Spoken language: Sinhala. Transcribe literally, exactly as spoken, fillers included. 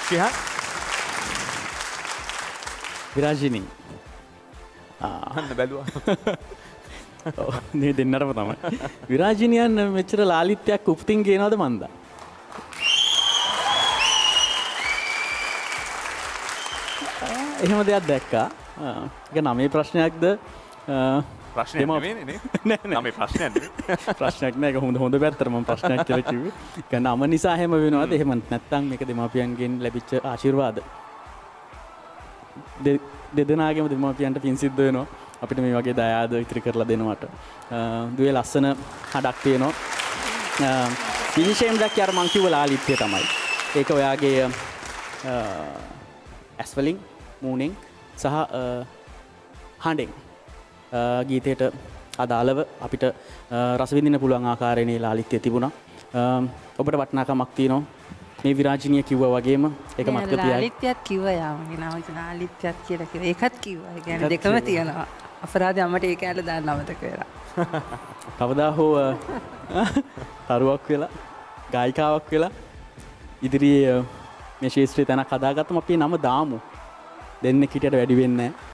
ශිහාන් විරාජිනී අන්න බැලුවා. ඔව් මේ දෙන්නටම තමයි. විරාජිනියන් මෙච්චර ලාලිත්‍යයක් උපතින් ගේනවද මන්දා? එහෙම දෙයක් දැක්කා. ඒක නමේ ප්‍රශ්නයක්ද? ප්‍රශ්නයක් නෙවෙයිනේ නේ. නෑ නෑ. නමේ ප්‍රශ්නයක් නෙවෙයි. ප්‍රශ්නයක් නෑ. ඒක හොඳ හොඳ පැත්තට මම ප්‍රශ්නයක් කියලා කිව්වේ. ඒක නම නිසා එහෙම වෙනවද? එහෙම නැත්නම් මේක දෙමාපියන්ගෙන් ලැබිච්ච ආශිර්වාද. දෙදෙනාගේම දෙමාපියන්ට පින් සිද්ධ වෙනවා. අපිට මේ වගේ දයාද ඉතිරි කරලා දෙනවට. දුවේ ලස්සන හඩක් තියෙනවා. විශේෂයෙන් දැක්කේ අර මං කිව්ව ලාලිත්‍ය තමයි. ඒක ඔයාගේ ඇස් වලින්, මූණෙන් සහ හඬෙන් ගීතයට අදාළව අපිට රස විඳින්න පුළුවන් ආකාරයේ ලාලිත්‍ය තිබුණා. ඔබට වටිනාකමක් තියෙනවා. මේ විරාජිනිය කිව්වා වගේම ඒක මතක තියාගන්න. ලාලිත්‍යත් කිව්වා යාමගේ නම ලාලිත්‍යත් කියලා කිව්වා. ඒකත් කිව්වා. ඒ කියන්නේ දෙකම තියෙනවා. අපරාධය අම්මට ඒ කැලේ දාන්න අමතක වෙලා. කවදා හෝ තරුවක් වෙලා ගායිකාවක් වෙලා ඉදිරියේ මේ ශාස්ත්‍රීය තැනක් හදාගත්තම අපි නම දාමු. දෙන්නෙක් හිටියට වැඩි වෙන්නේ නැහැ.